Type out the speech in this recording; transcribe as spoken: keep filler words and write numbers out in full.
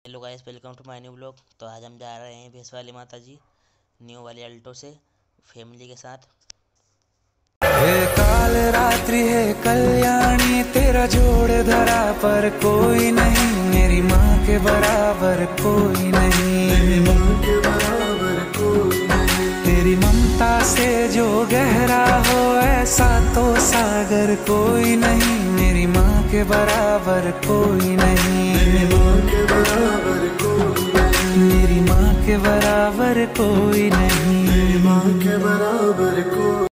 Hello guys, welcome to my new blog. तो आज हम जा रहे हैं भैंस वाली माता जी न्यू वाली अल्टो से फैमिली के साथ। हे काल रात्रि है कल्याणी, तेरा जोड़ धरा पर कोई नहीं, मेरी माँ के बराबर कोई नहीं, मेरी माँ के बराबर कोई नहीं। तेरी ममता से जो गहरा हो ऐसा तो सागर कोई नहीं, मेरी माँ के बराबर कोई नहीं, मेरी माँ के बराबर कोई नहीं, मेरी माँ के बराबर कोई नहीं, मेरी माँ के बराबर कोई